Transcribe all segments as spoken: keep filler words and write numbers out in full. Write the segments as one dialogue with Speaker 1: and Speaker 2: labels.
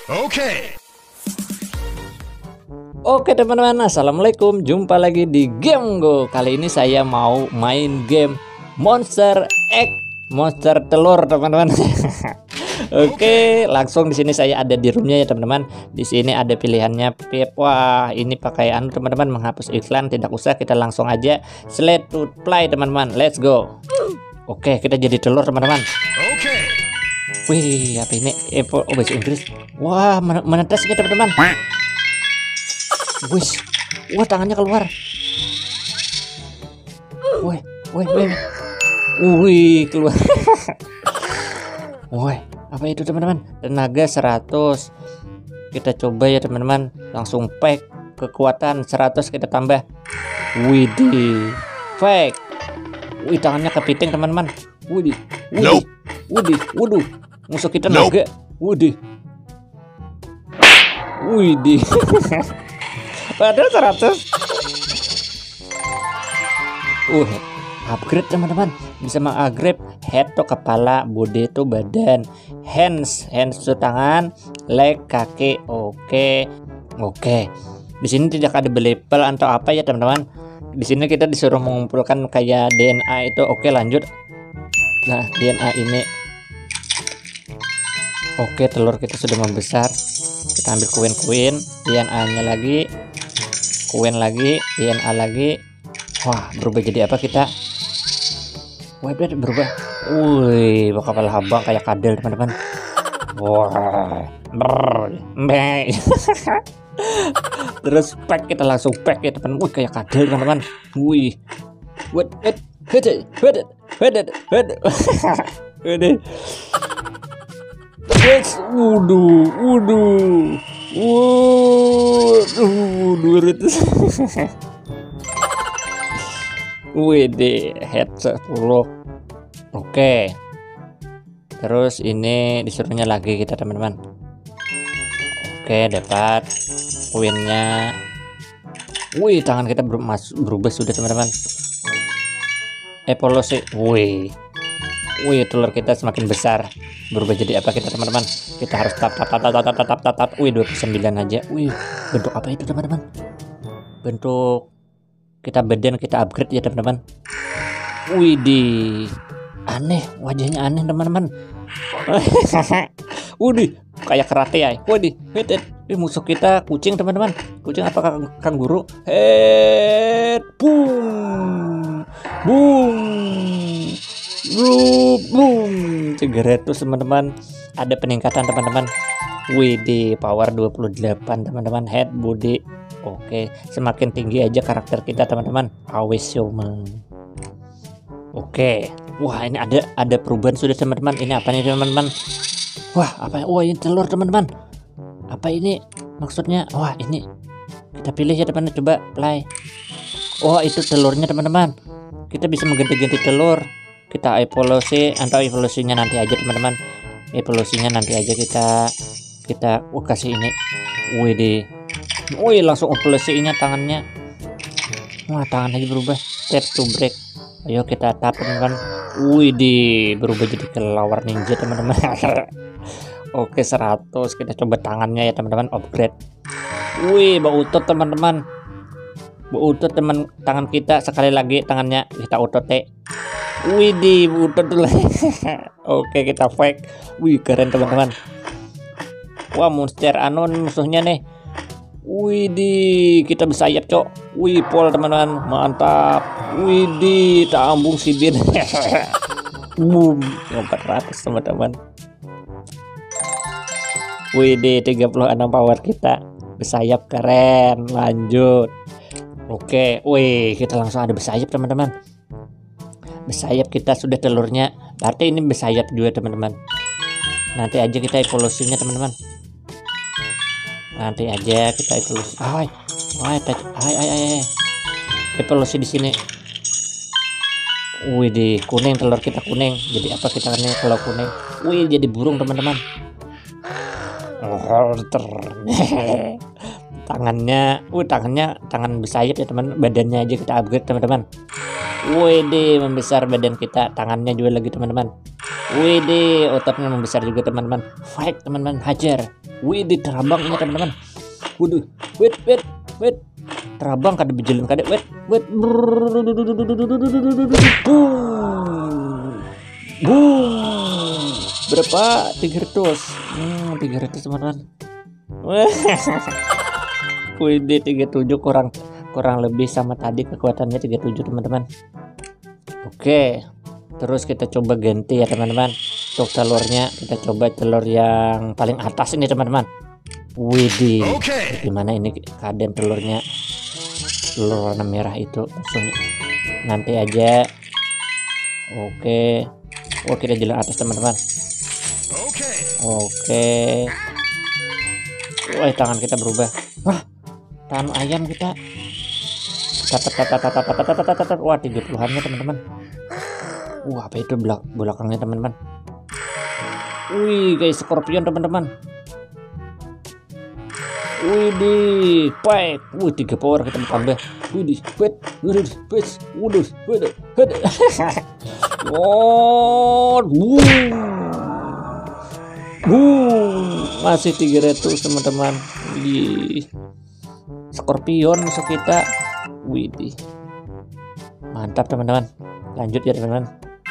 Speaker 1: Oke.
Speaker 2: Oke teman-teman, assalamualaikum. Jumpa lagi di Game Go. Kali ini saya mau main game Monster Egg, monster telur teman-teman. Oke, langsung di sini saya ada di roomnya ya teman-teman. Di sini ada pilihannya Pip. Wah, ini pakai anu teman-teman, menghapus iklan. Tidak usah, kita langsung aja select to play teman-teman. Let's go. Oke, kita jadi telur teman-teman.
Speaker 1: Oke.
Speaker 2: Wih, apa ini? Eh, oh, bahasa Inggris. Wah, men menetesnya teman-teman. Wih, wah tangannya keluar. Wih, wih, wih, wih keluar. Wih, apa itu teman-teman? Tenaga seratus. Kita coba ya teman-teman. Langsung pack kekuatan seratus kita tambah. Widih, fake. Wih, tangannya kepiting teman-teman. Widih, widih, widih, waduh. Musuh kita naga. Widih, widih. Padahal seratus. Uh, upgrade teman-teman. Bisa mengupgrade head tuh kepala, body itu badan, hands, hands itu tangan, leg kaki. Oke. Oke. Di sini tidak ada label atau apa ya teman-teman. Di sini kita disuruh mengumpulkan kayak D N A itu. Oke, lanjut. Nah, D N A ini. Oke, telur kita sudah membesar. Kita ambil koin-koin, D N A-nya lagi. Koin lagi, D N A lagi. Wah, berubah jadi apa kita? Wah, berubah. Wih, bakal habang kayak kadal teman-teman. Wah, brrr, terus pack, kita langsung pack ya teman. Wih, kayak kadal teman-teman. Wih, what, what, what, what, what, what, what. Wuduh, wuduh. Waduh, dua ratus. Wede, head sepuluh. Oke. Terus ini disuruhnya lagi kita teman-teman. Oke, dapat koinnya. Wih, tangan kita ber berubah sudah teman-teman. Evolusi. Wih. Wih, telur kita semakin besar. Berubah jadi apa kita teman-teman? Kita harus tap tap tap tap tap tap tap tap. Wih, dua puluh sembilan aja. Wih, bentuk apa itu teman-teman? Bentuk kita badan kita upgrade ya teman-teman. Wih, di aneh, wajahnya aneh teman-teman. Widih, kayak karate ya. Widih, head. Wih, musuh kita kucing teman-teman. Kucing apakah kanguru? Head, boom, boom. Boom, tiga ratus teman-teman. Ada peningkatan teman-teman. W D power dua puluh delapan teman-teman. Head, body. Oke, semakin tinggi aja karakter kita teman-teman. Always human. Oke. Wah, ini ada ada perubahan sudah teman-teman. Ini apa nih teman-teman? Wah, apa? Wah, ini telur teman-teman. Apa ini maksudnya? Wah, ini kita pilih ya teman-teman. Coba play. Oh, itu telurnya teman-teman. Kita bisa mengganti-ganti telur. Kita evolusi atau evolusinya nanti aja teman-teman. Evolusinya nanti aja kita kita oh, kasih ini. Wih deh. Wih, langsung evolusinya tangannya. Wah, tangan aja berubah. Tap to break. Ayo kita tap teman-teman. Wih deh, berubah jadi kelawar ninja teman-teman. Oke, seratus. Kita coba tangannya ya teman-teman, upgrade. Wih, bau utot teman-teman. Bau utot teman tangan kita sekali lagi tangannya kita otot. Widih, udah dulu. Oke, kita fake. Wih, keren teman-teman. Wah, monster anon musuhnya nih. Widih, kita bersayap cok. Wih, pol teman-teman, mantap. Widih, tak ambung sibir. Boom, empat ratus teman-teman. Widih, tiga puluh enam power kita. Bersayap keren. Lanjut. Oke, wih, kita langsung ada bersayap teman-teman. Bersayap kita sudah telurnya, berarti ini bersayap juga teman-teman. Nanti aja kita evolusinya teman-teman. Nanti aja kita evolusi. Ay, ay, ay, ay, ay. Evolusi di sini. Wih, di kuning telur kita kuning. Jadi apa kita ini kalau kuning? Wih, jadi burung teman-teman. Oh, ter. Tangannya, uh tangannya tangan bersayap ya teman. Badannya aja kita upgrade teman-teman. Wih, membesar badan kita, tangannya juga lagi teman-teman. Widih, ototnya membesar juga teman-teman. Fight teman-teman, hajar. Widih, terabang ini teman-teman. Waduh, wait, wait, wait. Terabang kada bejelin kada, wait, wait. Boom. Boom. Berapa? tiga ratus. Hmm, tiga ratus teman-teman. Widih, tiga puluh tujuh kurang kurang lebih sama tadi kekuatannya tiga puluh tujuh teman-teman. Oke. Terus kita coba ganti ya teman-teman. Untuk telurnya kita coba telur yang paling atas ini teman-teman. Widih, okay. Gimana ini keadaan telurnya? Telur warna merah itu langsung nanti aja. Oke. Oh, kita jalan atas teman-teman. Oke. Wah, tangan kita berubah. Wah, tangan ayam kita. Wah, tiga puluhan-nya teman-teman. Wah, apa itu belak belakangnya teman-teman? Wih, guys, scorpion teman-teman. Wih, di pipe. Wih, tiga power kita tambah. Wih, di wait, wait, wait, waduh, waduh, waduh. Oh, boom, boom, masih tiga ratus teman-teman. Wih, scorpion musuh kita. Wih, di mantap teman-teman. Lanjut ya teman-teman.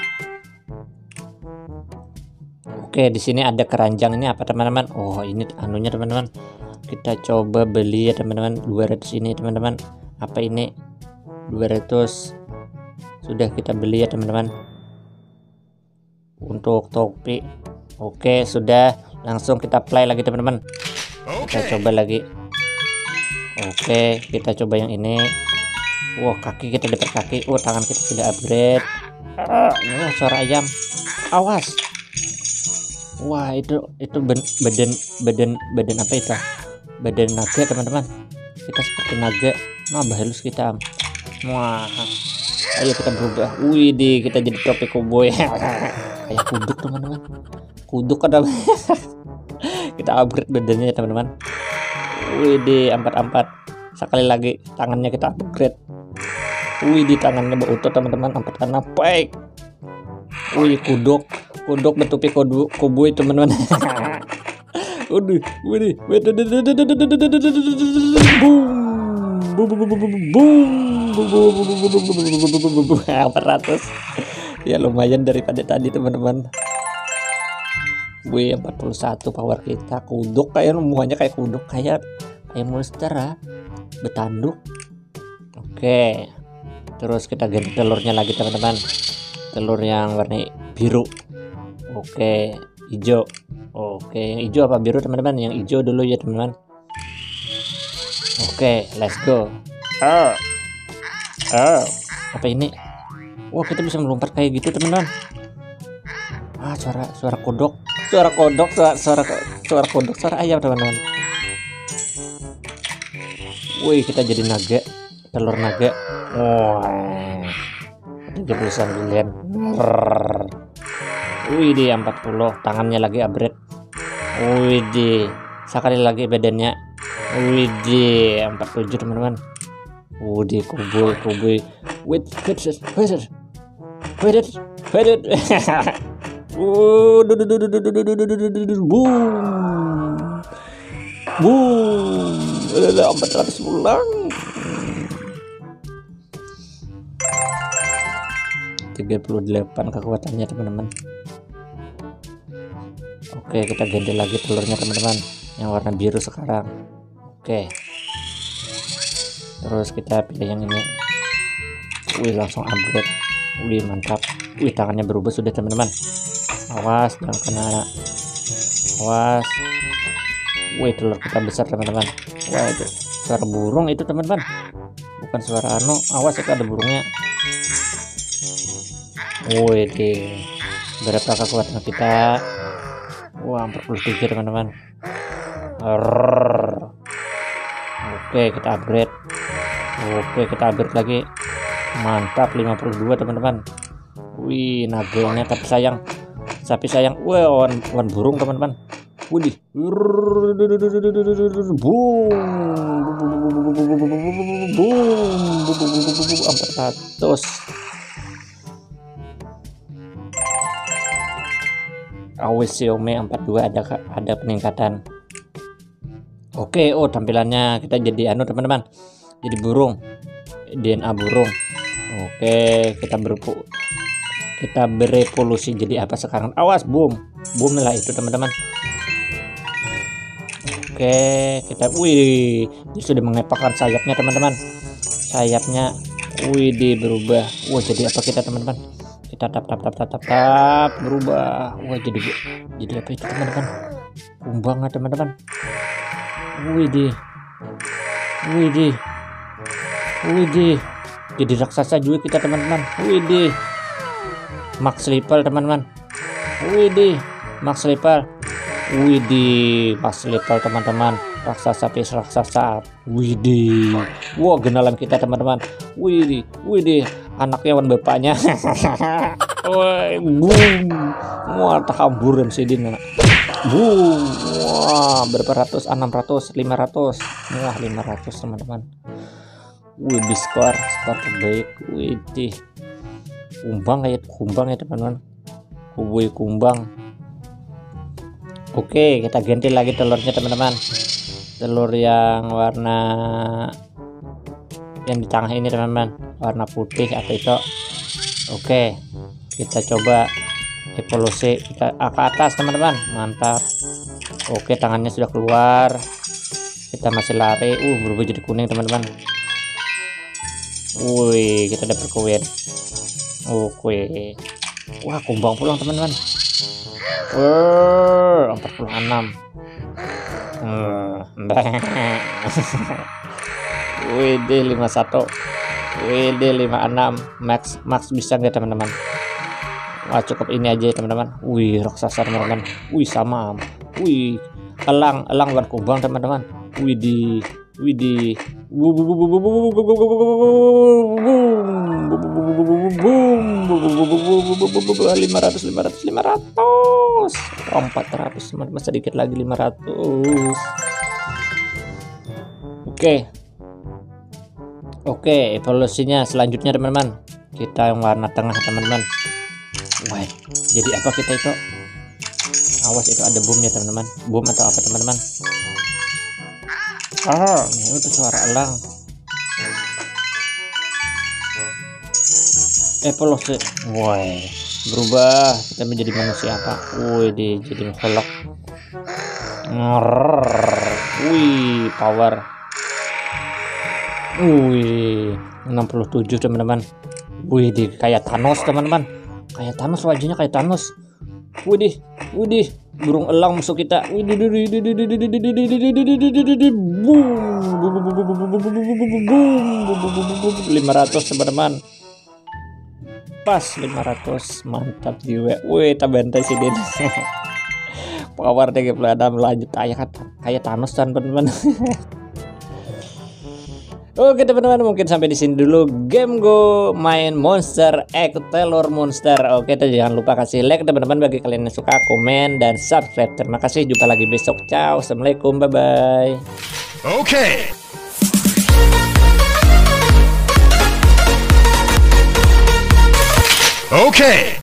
Speaker 2: Oke, di sini ada keranjang, ini apa teman-teman? Oh, ini anunya teman-teman. Kita coba beli ya teman-teman, dua ratus ini teman-teman. Apa ini? dua ratus. Sudah kita beli ya teman-teman. Untuk topi. Oke, sudah. Langsung kita play lagi teman-teman. Kita coba lagi. Oke, kita coba yang ini. Wah, kaki kita dapat kaki. Oh, tangan kita sudah upgrade. Ah, oh, suara ayam. Awas. Wah, itu itu ben, badan badan badan apa itu? Badan naga teman-teman. Kita seperti naga. Nambah halus kita. Wah. Ayo kita berubah. Wih, di kita jadi topi koboi. Kayak kuduk teman-teman. Kuduk ada. Kita upgrade badannya ya teman-teman. Wih, di empat-empat. Sekali lagi tangannya kita upgrade. Wih, di tangannya berutuh teman-teman. Empat karena baik. Wih, kuduk. Kuduk bertupi kodok koboi teman-teman. Waduh, waduh, boom, empat ratus. Ya lumayan daripada tadi teman-teman. Wih, empat puluh satu power kita. Kuduk kayak semuanya kayak kuduk kayak kayak monster ah. Betanduk. Oke. Terus kita ganti telurnya lagi teman-teman. Telur yang warna biru. Oke, hijau. Oke, yang hijau apa biru teman-teman? Yang hijau dulu ya teman-teman. Oke, let's go. Oh, oh, apa ini? Wah, kita bisa melompat kayak gitu teman-teman. Ah, suara suara kodok, suara kodok, suara suara suara kodok, suara ayam teman-teman. Wih, kita jadi naga, telur naga. Wah, tiga puluh sembilan. Wih, di empat puluh. Tangannya lagi upgrade. Wih, di sekali lagi badannya. Wih, di empat puluh tujuh teman-teman. Wih, di koboi koboi. Wait, wait, wait, wait, wait. Boom, boom. empat ratus pulang. tiga puluh delapan kekuatannya teman-teman. Oke, kita ganti lagi telurnya teman-teman, yang warna biru sekarang. Oke, terus kita pilih yang ini. Wih, langsung upgrade. Wih, mantap. Wih, tangannya berubah sudah teman-teman. Awas jangan kena. Awas. Wih, telur kita besar teman-teman. Wah, itu suara burung itu teman-teman, bukan suara anu. Awas, itu ada burungnya. Wih, deh. Berapa kekuatan kita? Wah, empat puluh tiga teman-teman. Oke, kita upgrade. Oke, kita upgrade lagi. Mantap, lima puluh dua teman-teman. Wih, naganya tapi sayang. Tapi sayang. Wah, wan, wan burung teman-teman. Widih. Boom. Boom. empat ratus. Awes Xiaomi empat puluh dua ada ada peningkatan. Oke, oh tampilannya kita jadi anu teman-teman, jadi burung, D N A burung. Oke, kita berpu kita berevolusi jadi apa sekarang? Awas, boom, boom lah itu teman-teman. Oke, kita, wih, ini sudah mengepakkan sayapnya teman-teman. Sayapnya, wih, berubah. Wah, jadi apa kita teman-teman? Kita tap tap tap tap tap tap berubah. Wah, jadi jadi apa itu teman-teman? Kumbang ya teman-teman. Wih, di, wih, di, wih, di, jadi raksasa juga kita teman-teman. Wih, di, Max Level teman-teman. Wih, di, Max Level. Widih, pas level teman-teman, raksasa pis raksasa. Widih, wow, genalan kita teman-teman. Widih, widih, anaknya wan bapaknya. Wah, boom, wah, tahamburan sih dina. Boom, wah, berapa ratus? enam ratus, lima ratus, wah, lima ratus teman-teman. Widih, skor, skor terbaik. Widih, kumbang ya, kumbang ya teman-teman. Wih, kumbang. Oke, kita ganti lagi telurnya teman-teman. Telur yang warna yang di tengah ini teman-teman, warna putih atau itu. Oke, kita coba evolusi kita ke atas teman-teman. Mantap. Oke, tangannya sudah keluar. Kita masih lari. Uh, berubah jadi kuning teman-teman. Wih, kita dapat kuit. Oke. Wah, kumbang pulang teman-teman. Uh, empat puluh enam. Hmm, W D lima puluh satu. W D lima puluh enam. Max Max bisa nggak teman-teman? Wah, cukup ini aja teman-teman. Wih, raksasa teman-teman. Wih, sama. Wih, elang elang bukan kumbang teman-teman. Wih, di wih di lima ratus lima ratus lima ratus empat ratus teman-teman, sedikit lagi lima ratus. Oke, oke, evolusinya selanjutnya teman-teman, kita yang warna tengah teman-teman. Wah, jadi apa kita itu? Awas, itu ada boomnya teman-teman. Boom atau apa teman-teman? Ah, itu suara elang. Evolusi, woi, berubah kita menjadi manusia apa? Woi, di jadi holok. Wih, power. Wih, enam puluh tujuh teman-teman. Wih, di kayak Thanos teman-teman. Kayak Thanos, wajahnya kayak Thanos. Widih, widih, burung elang musuh kita. Widih, lima ratus teman-teman. Pas lima ratus, mantap juga. Wih, tak bantai sih dia. Power tiga puluh enam, lanjut kayak kayak Thanos teman-teman. Oke teman-teman, mungkin sampai di sini dulu game Go main Monster X Telur Monster. Oke, jangan lupa kasih like teman-teman bagi kalian yang suka, komen dan subscribe. Terima kasih, jumpa lagi besok. Ciao, assalamualaikum, bye bye. Oke. Oke.